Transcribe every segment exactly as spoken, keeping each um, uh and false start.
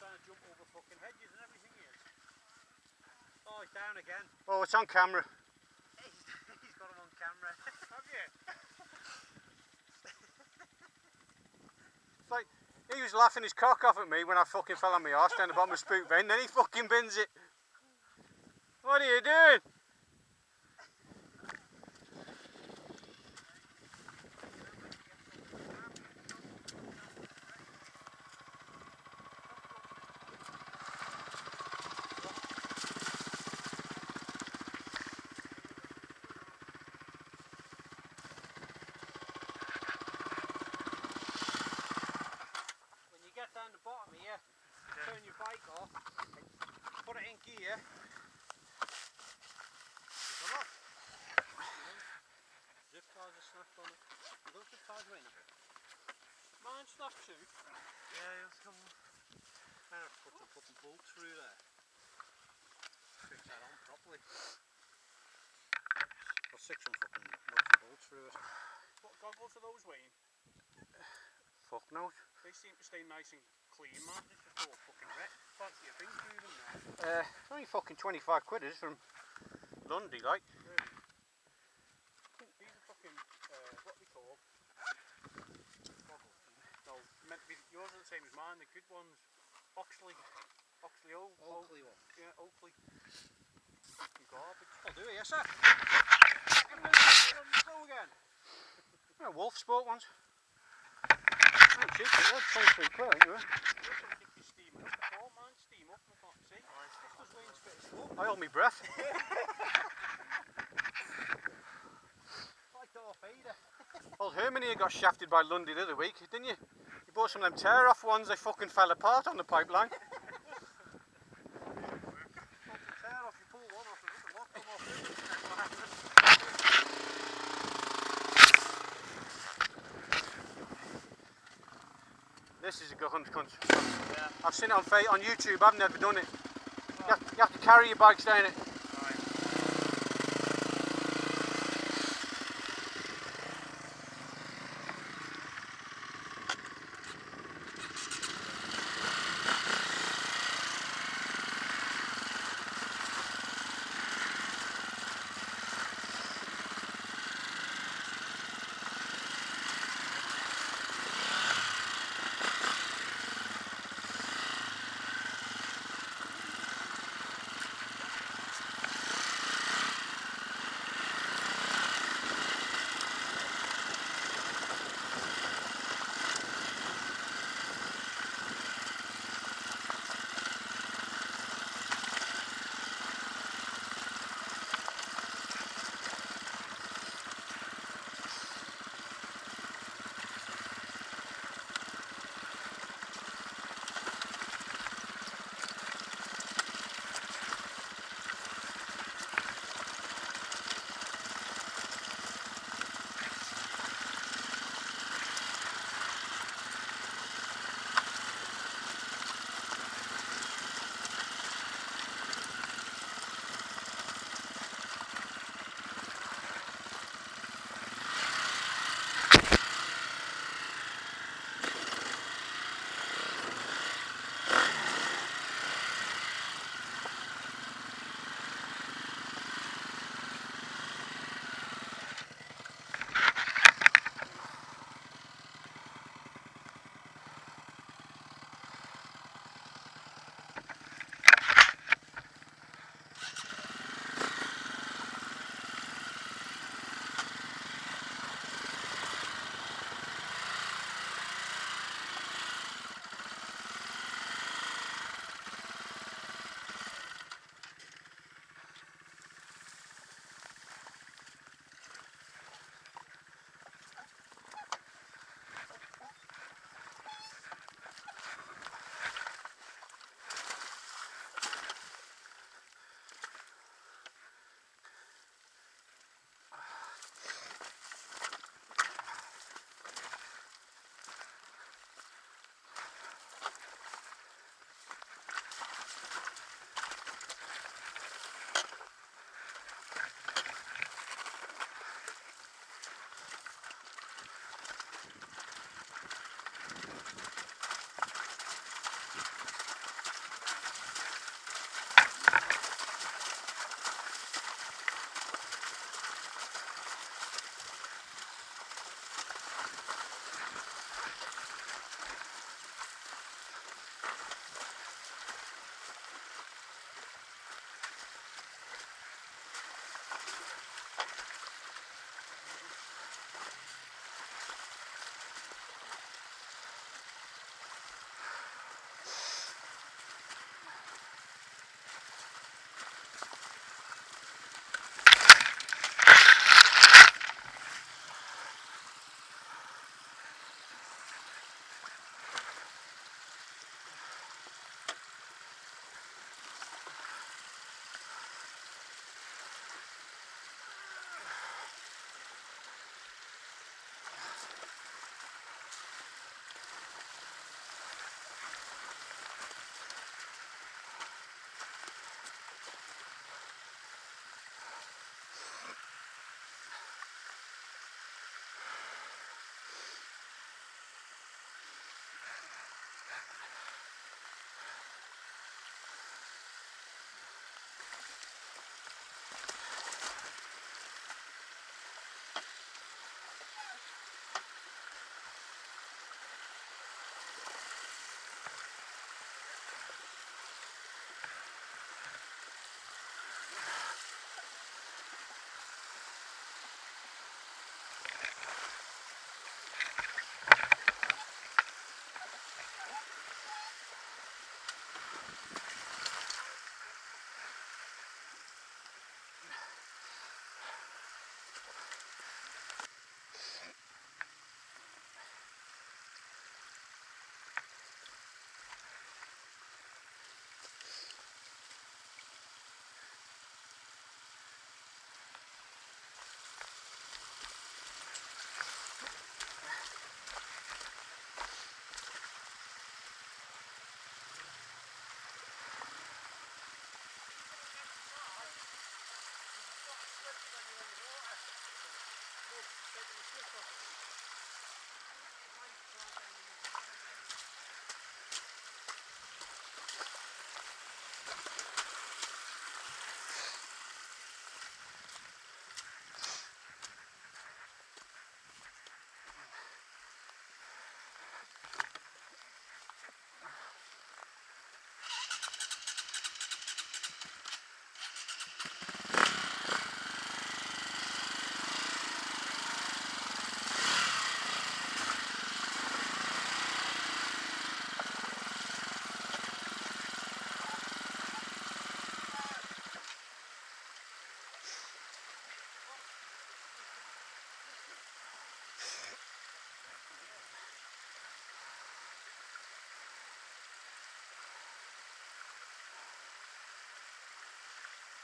trying to jump over fucking hedges and everything he is. Oh, he's down again. Oh, it's on camera. He's, he's got him on camera. Have you? It's like, he was laughing his cock off at me when I fucking fell on my arse down the bottom of Spook Bend, then he fucking bins it. What are you doing? Down the bottom here, yeah. Turn your bike off, put it in gear. There's a lot. Zip ties are snapped on it. You got zip ties in? Mine snapped too. Yeah, it's come. I have to put some fucking bolts through there. Fix that on properly. I'll stick some fucking nuts and bolts through it. What goggles are those, Wayne? Fuck knows. They seem to stay nice and clean, man. It's just all fucking wet. Fancy a thing through them now. Uh, it's only fucking twenty-five quid is from Lundy, like. Really? These are fucking, uh, what they call? Goggles. No, meant to be, yours are the same as mine. The good ones, Oxley. Oxley Oak. Oakley one. Yeah, Oakley. Fucking garbage. I'll do it, yes sir. Go again. Yeah, Wolf Sport ones. Oh, cheap, that's twenty-three quid, ain't it? I hold my breath. Like Darth Vader. Old Herman here got shafted by Lundy the other week, didn't you? You bought some of them tear off ones, they fucking fell apart on the pipeline. Tear off, you pull one off, and the lock come off. This is a good hunt. Yeah. I've seen it on on YouTube. I've never done it. You have, you have to carry your bikes down it. Right.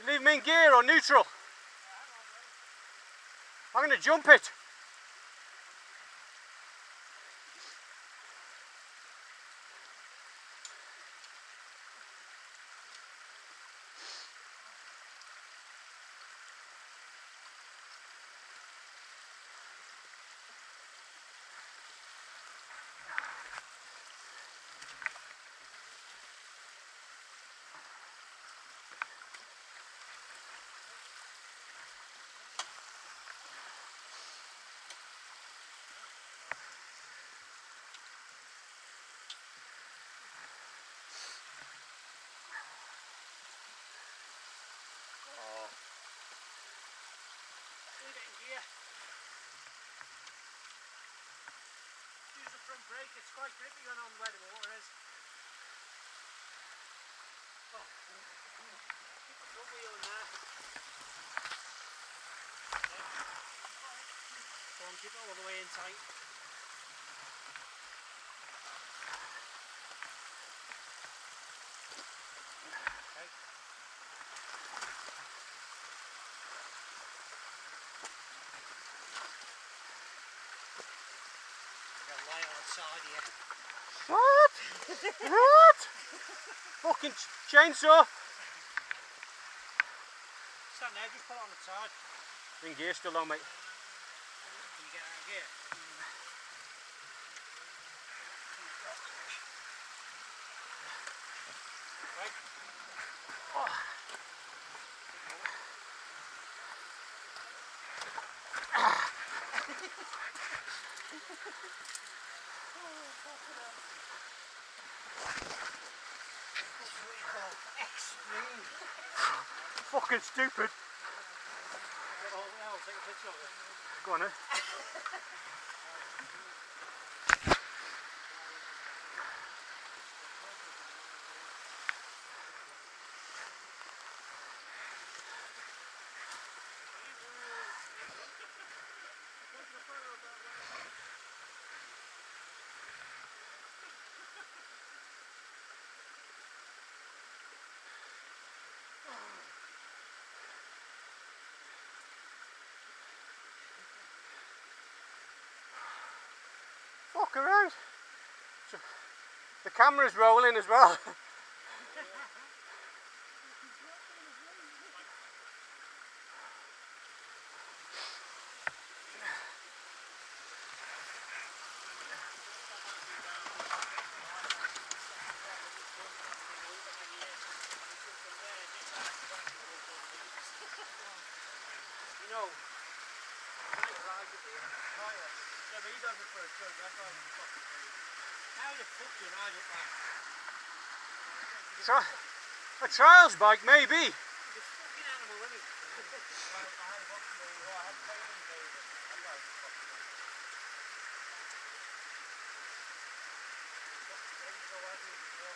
You leave me in gear or neutral? I'm going to jump it. Brake, it's quite grippy on where the water is. Oh, keep the front wheel in there. Go on, keep it all the way in tight. Okay. I've got to lie outside here. What? What? Fucking ch chainsaw. Stand there, just put it on the side. In gear still on, mate. Can you get out of gear? Right. Oh. Extreme. Fucking stupid. Oh, I'll take a picture of it. Go on, eh? Fuck around. So, the camera's rolling as well. You know, yeah, but he does it for a joke, that's why he's fucking crazy. How the fuck do you ride up that? Tri a trials bike, maybe. He's a fucking animal, isn't he? I, I had a boxing day, well, I had training days, and that guy's fucking crazy. So I do as well.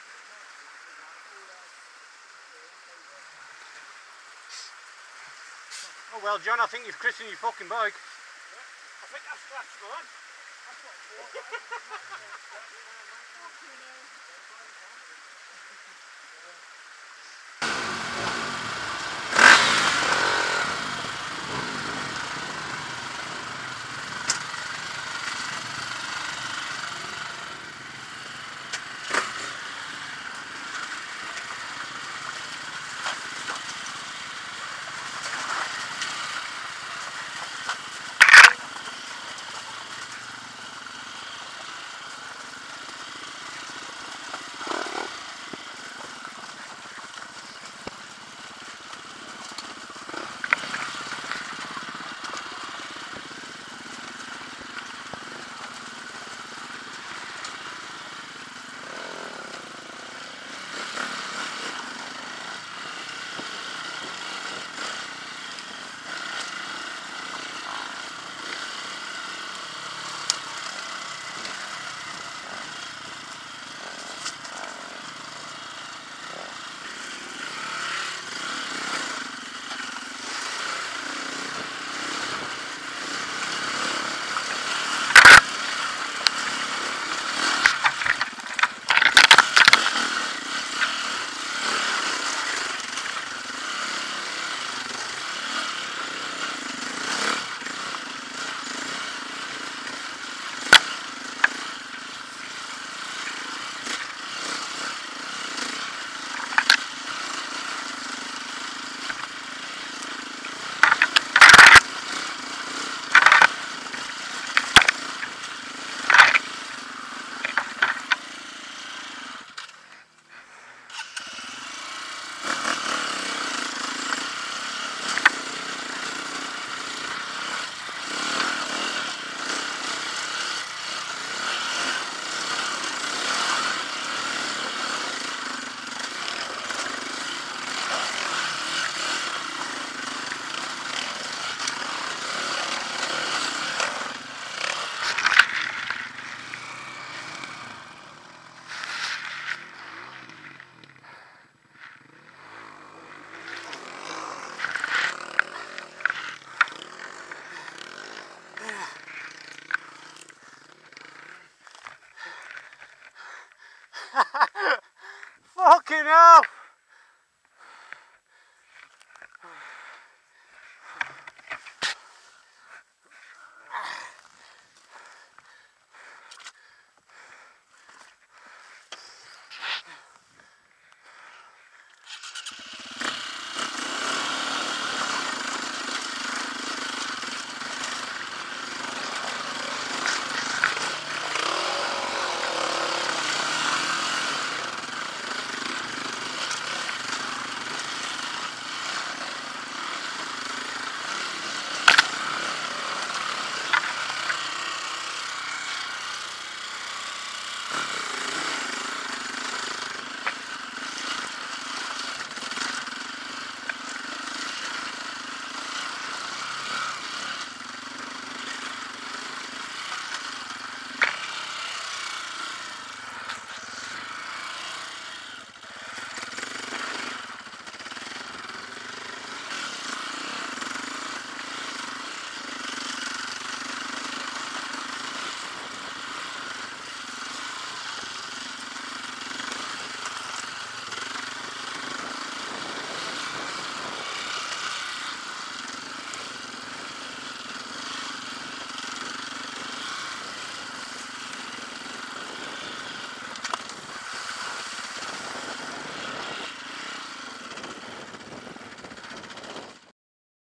Oh well, John, I think you've christened your fucking bike. Yeah, I think I've scratched mine. That's what Fucking hell!